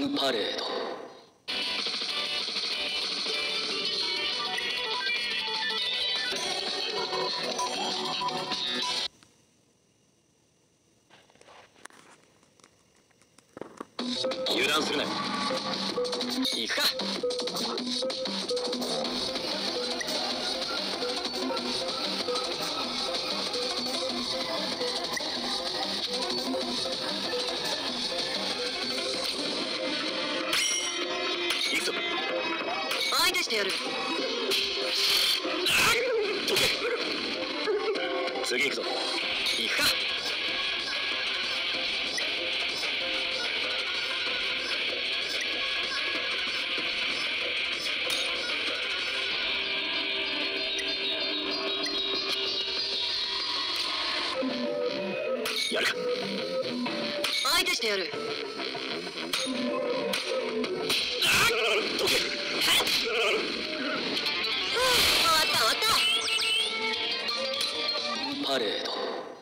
パレード。油断するな。行くか。行くぞ。 相手してやる。 どけ。次行くぞ。行くか。やるか。 相手してやる。 どけ。 終わった終わった。 パレード。